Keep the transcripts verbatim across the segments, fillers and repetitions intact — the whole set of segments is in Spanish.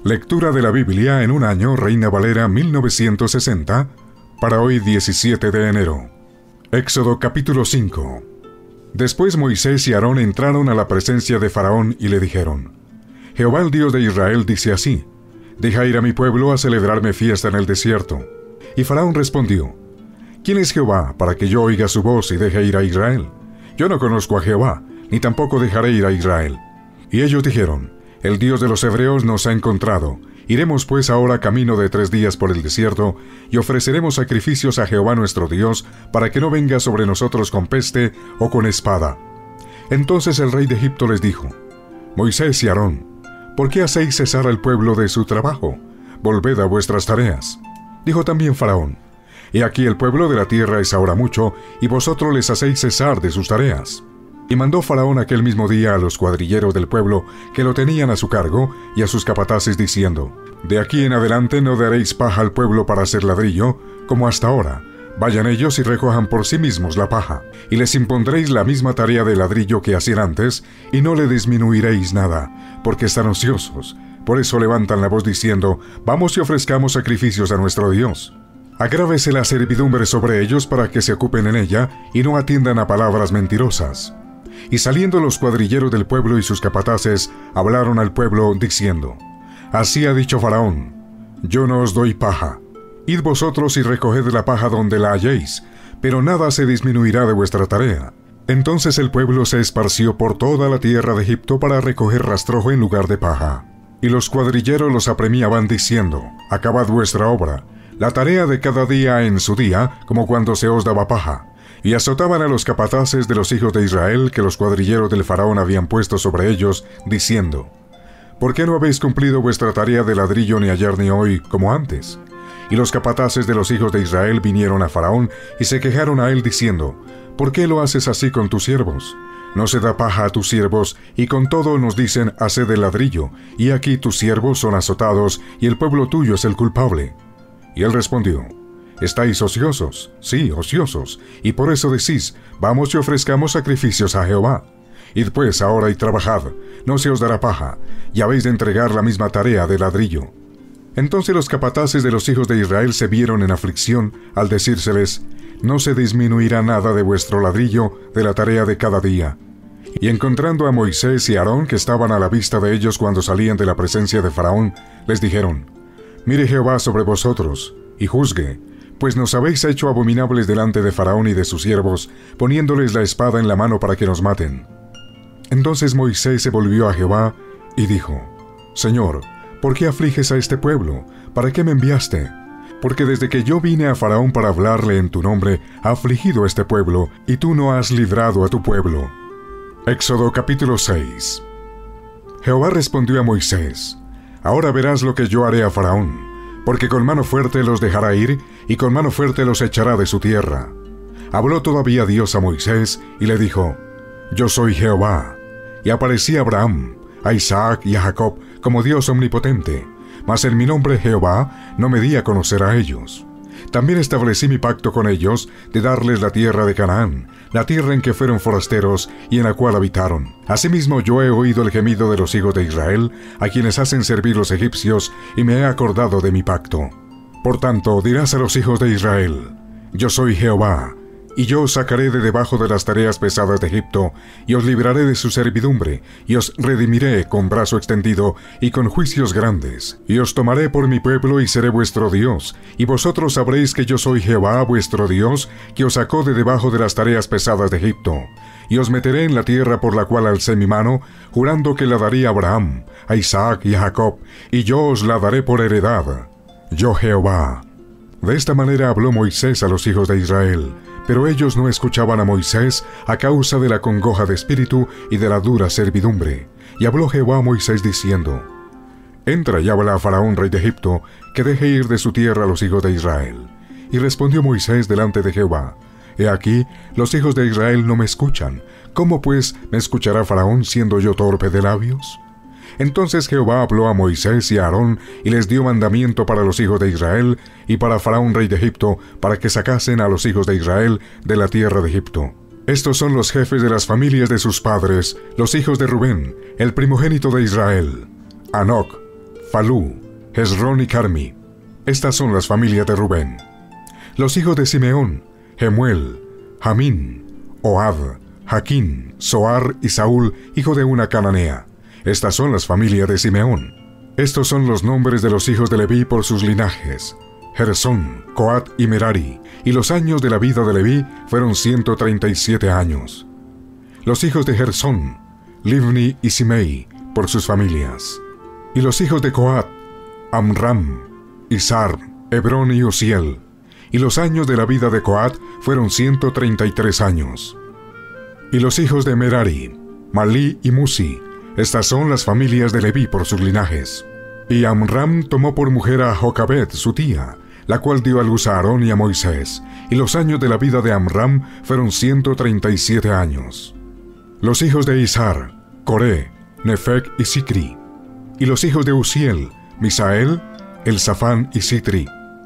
Lectura de la Biblia en un año, Reina Valera mil novecientos sesenta, para hoy diecisiete de enero. Éxodo capítulo cinco. Después Moisés y Aarón entraron a la presencia de Faraón y le dijeron: Jehová el Dios de Israel dice así: Deja ir a mi pueblo a celebrarme fiesta en el desierto. Y Faraón respondió: ¿Quién es Jehová para que yo oiga su voz y deje ir a Israel? Yo no conozco a Jehová, ni tampoco dejaré ir a Israel. Y ellos dijeron: El Dios de los hebreos nos ha encontrado. Iremos pues ahora camino de tres días por el desierto, y ofreceremos sacrificios a Jehová nuestro Dios, para que no venga sobre nosotros con peste o con espada. Entonces el rey de Egipto les dijo: Moisés y Aarón, ¿por qué hacéis cesar al pueblo de su trabajo? Volved a vuestras tareas. Dijo también Faraón: He aquí el pueblo de la tierra es ahora mucho, y vosotros les hacéis cesar de sus tareas. Y mandó Faraón aquel mismo día a los cuadrilleros del pueblo que lo tenían a su cargo y a sus capataces diciendo: De aquí en adelante no daréis paja al pueblo para hacer ladrillo, como hasta ahora. Vayan ellos y recojan por sí mismos la paja, y les impondréis la misma tarea de ladrillo que hacían antes, y no le disminuiréis nada, porque están ociosos. Por eso levantan la voz diciendo: Vamos y ofrezcamos sacrificios a nuestro Dios. Agrávese la servidumbre sobre ellos para que se ocupen en ella, y no atiendan a palabras mentirosas. Y saliendo los cuadrilleros del pueblo y sus capataces, hablaron al pueblo, diciendo: Así ha dicho Faraón: Yo no os doy paja. Id vosotros y recoged la paja donde la halléis, pero nada se disminuirá de vuestra tarea. Entonces el pueblo se esparció por toda la tierra de Egipto para recoger rastrojo en lugar de paja. Y los cuadrilleros los apremiaban diciendo: Acabad vuestra obra, la tarea de cada día en su día, como cuando se os daba paja. Y azotaban a los capataces de los hijos de Israel que los cuadrilleros del faraón habían puesto sobre ellos, diciendo: ¿Por qué no habéis cumplido vuestra tarea de ladrillo ni ayer ni hoy, como antes? Y los capataces de los hijos de Israel vinieron a Faraón y se quejaron a él diciendo: ¿Por qué lo haces así con tus siervos? No se da paja a tus siervos, y con todo nos dicen: haced el ladrillo, y aquí tus siervos son azotados, y el pueblo tuyo es el culpable. Y él respondió: ¿Estáis ociosos? Sí, ociosos, y por eso decís: Vamos y ofrezcamos sacrificios a Jehová. Id pues ahora y trabajad, no se os dará paja, y habéis de entregar la misma tarea de ladrillo. Entonces los capataces de los hijos de Israel se vieron en aflicción al decírseles: No se disminuirá nada de vuestro ladrillo de la tarea de cada día. Y encontrando a Moisés y Aarón, que estaban a la vista de ellos cuando salían de la presencia de Faraón, les dijeron: Mire Jehová sobre vosotros, y juzgue, pues nos habéis hecho abominables delante de Faraón y de sus siervos, poniéndoles la espada en la mano para que nos maten. Entonces Moisés se volvió a Jehová y dijo: Señor, ¿por qué afliges a este pueblo? ¿Para qué me enviaste? Porque desde que yo vine a Faraón para hablarle en tu nombre, ha afligido a este pueblo, y tú no has librado a tu pueblo. Éxodo capítulo seis. Jehová respondió a Moisés: Ahora verás lo que yo haré a Faraón, porque con mano fuerte los dejará ir, y con mano fuerte los echará de su tierra. Habló todavía Dios a Moisés, y le dijo: Yo soy Jehová. Y aparecí a Abraham, a Isaac y a Jacob como Dios omnipotente, mas en mi nombre Jehová no me di a conocer a ellos. También establecí mi pacto con ellos, de darles la tierra de Canaán, la tierra en que fueron forasteros y en la cual habitaron. Asimismo yo he oído el gemido de los hijos de Israel, a quienes hacen servir los egipcios, y me he acordado de mi pacto. Por tanto, dirás a los hijos de Israel: Yo soy Jehová, y yo os sacaré de debajo de las tareas pesadas de Egipto, y os libraré de su servidumbre, y os redimiré con brazo extendido y con juicios grandes. Y os tomaré por mi pueblo y seré vuestro Dios, y vosotros sabréis que yo soy Jehová vuestro Dios, que os sacó de debajo de las tareas pesadas de Egipto. Y os meteré en la tierra por la cual alcé mi mano, jurando que la daría a Abraham, a Isaac y a Jacob, y yo os la daré por heredad. Yo Jehová. De esta manera habló Moisés a los hijos de Israel, pero ellos no escuchaban a Moisés a causa de la congoja de espíritu y de la dura servidumbre. Y habló Jehová a Moisés diciendo: Entra y habla a Faraón rey de Egipto, que deje ir de su tierra a los hijos de Israel. Y respondió Moisés delante de Jehová: He aquí, los hijos de Israel no me escuchan. ¿Cómo pues me escuchará Faraón siendo yo torpe de labios? Entonces Jehová habló a Moisés y a Aarón, y les dio mandamiento para los hijos de Israel, y para Faraón rey de Egipto, para que sacasen a los hijos de Israel de la tierra de Egipto. Estos son los jefes de las familias de sus padres, los hijos de Rubén, el primogénito de Israel: Hanoc, Falú, Hezrón y Carmi. Estas son las familias de Rubén. Los hijos de Simeón: Jemuel, Jamín, Ohad, Jaquín, Zoar y Saúl, hijo de una cananea. Estas son las familias de Simeón. Estos son los nombres de los hijos de Leví por sus linajes: Gersón, Coat y Merari. Y los años de la vida de Leví fueron ciento treinta y siete años. Los hijos de Gersón: Livni y Simei, por sus familias. Y los hijos de Coat: Amram, Izar, Hebrón y Uziel. Y los años de la vida de Coat fueron ciento treinta y tres años. Y los hijos de Merari: Malí y Musi. Estas son las familias de Leví por sus linajes. Y Amram tomó por mujer a Jocabed, su tía, la cual dio a luz a Aarón y a Moisés. Y los años de la vida de Amram fueron ciento treinta y siete años. Los hijos de Izar: Coré, Nefec y Sicri. Y los hijos de Uziel: Misael, Elzafán y Sitri.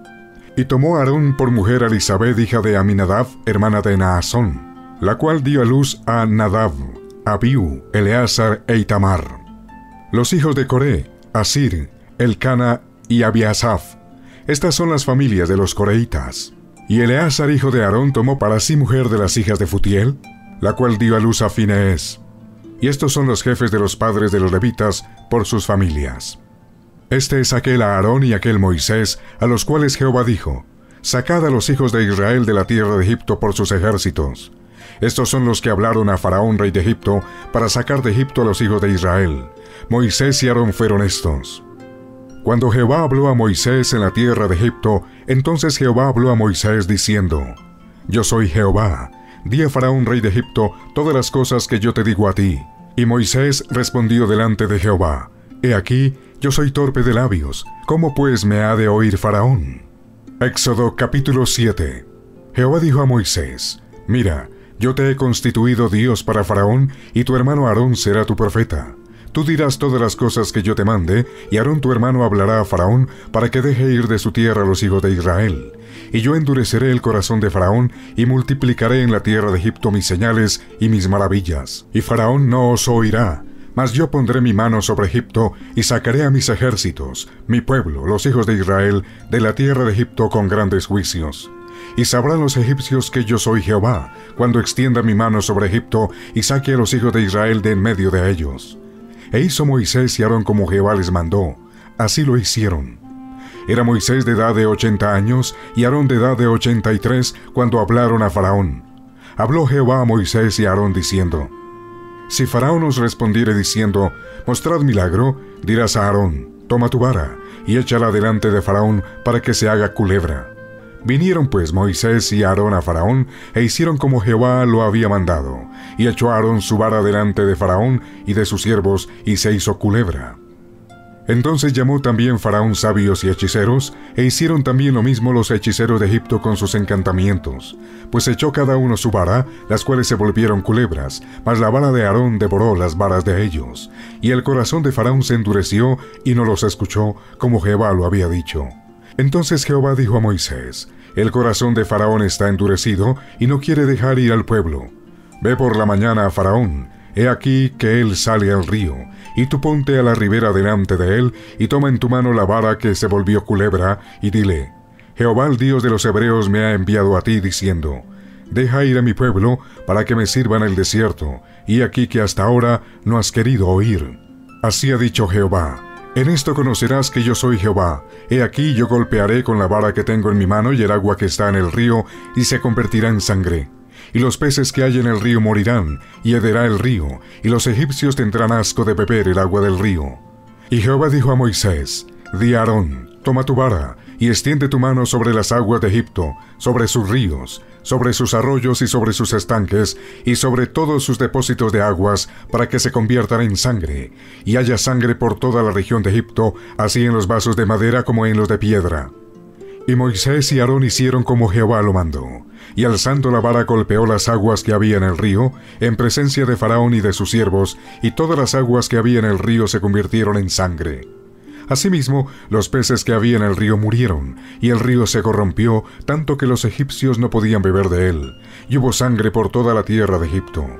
Y tomó Aarón por mujer a Elisabet, hija de Aminadab, hermana de Naasón, la cual dio a luz a Nadab, Abiú, Eleazar e Itamar. Los hijos de Coré: Asir, Elcana y Abiasaf. Estas son las familias de los coreitas. Y Eleazar, hijo de Aarón, tomó para sí mujer de las hijas de Futiel, la cual dio a luz a Finees. Y estos son los jefes de los padres de los levitas por sus familias. Este es aquel Aarón y aquel Moisés, a los cuales Jehová dijo: Sacad a los hijos de Israel de la tierra de Egipto por sus ejércitos. Estos son los que hablaron a Faraón, rey de Egipto, para sacar de Egipto a los hijos de Israel. Moisés y Aarón fueron estos. Cuando Jehová habló a Moisés en la tierra de Egipto, entonces Jehová habló a Moisés diciendo: Yo soy Jehová. Di a Faraón, rey de Egipto, todas las cosas que yo te digo a ti. Y Moisés respondió delante de Jehová: He aquí, yo soy torpe de labios. ¿Cómo pues me ha de oír Faraón? Éxodo capítulo siete. Jehová dijo a Moisés: Mira, yo te he constituido Dios para Faraón, y tu hermano Aarón será tu profeta. Tú dirás todas las cosas que yo te mande, y Aarón tu hermano hablará a Faraón, para que deje ir de su tierra a los hijos de Israel. Y yo endureceré el corazón de Faraón, y multiplicaré en la tierra de Egipto mis señales y mis maravillas. Y Faraón no os oirá, mas yo pondré mi mano sobre Egipto, y sacaré a mis ejércitos, mi pueblo, los hijos de Israel, de la tierra de Egipto con grandes juicios. Y sabrán los egipcios que yo soy Jehová, cuando extienda mi mano sobre Egipto, y saque a los hijos de Israel de en medio de ellos. E hizo Moisés y Aarón como Jehová les mandó. Así lo hicieron. Era Moisés de edad de ochenta años, y Aarón de edad de ochenta y tres, cuando hablaron a Faraón. Habló Jehová a Moisés y a Aarón diciendo: Si Faraón os respondiere diciendo: Mostrad milagro, dirás a Aarón: Toma tu vara, y échala delante de Faraón, para que se haga culebra. Vinieron pues Moisés y Aarón a Faraón, e hicieron como Jehová lo había mandado. Y echó Aarón su vara delante de Faraón y de sus siervos, y se hizo culebra. Entonces llamó también Faraón sabios y hechiceros, e hicieron también lo mismo los hechiceros de Egipto con sus encantamientos. Pues echó cada uno su vara, las cuales se volvieron culebras, mas la vara de Aarón devoró las varas de ellos. Y el corazón de Faraón se endureció, y no los escuchó, como Jehová lo había dicho. Entonces Jehová dijo a Moisés: El corazón de Faraón está endurecido, y no quiere dejar ir al pueblo. Ve por la mañana a Faraón, he aquí que él sale al río, y tú ponte a la ribera delante de él, y toma en tu mano la vara que se volvió culebra, y dile: Jehová el Dios de los hebreos me ha enviado a ti, diciendo: Deja ir a mi pueblo, para que me sirva en el desierto, y aquí que hasta ahora no has querido oír. Así ha dicho Jehová: En esto conocerás que yo soy Jehová. He aquí yo golpearé con la vara que tengo en mi mano y el agua que está en el río, y se convertirá en sangre. Y los peces que hay en el río morirán, y hederá el río, y los egipcios tendrán asco de beber el agua del río. Y Jehová dijo a Moisés: Di a Aarón: Toma tu vara, y extiende tu mano sobre las aguas de Egipto, sobre sus ríos, sobre sus arroyos y sobre sus estanques, y sobre todos sus depósitos de aguas, para que se conviertan en sangre, y haya sangre por toda la región de Egipto, así en los vasos de madera como en los de piedra. Y Moisés y Aarón hicieron como Jehová lo mandó, y alzando la vara golpeó las aguas que había en el río, en presencia de Faraón y de sus siervos, y todas las aguas que había en el río se convirtieron en sangre. Asimismo, los peces que había en el río murieron, y el río se corrompió, tanto que los egipcios no podían beber de él, y hubo sangre por toda la tierra de Egipto.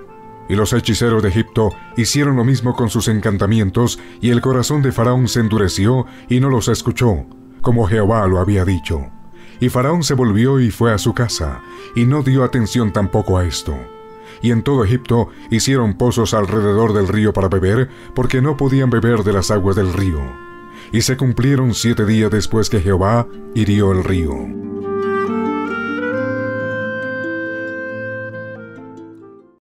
Y los hechiceros de Egipto hicieron lo mismo con sus encantamientos, y el corazón de Faraón se endureció y no los escuchó, como Jehová lo había dicho. Y Faraón se volvió y fue a su casa, y no dio atención tampoco a esto. Y en todo Egipto hicieron pozos alrededor del río para beber, porque no podían beber de las aguas del río. Y se cumplieron siete días después que Jehová hirió el río.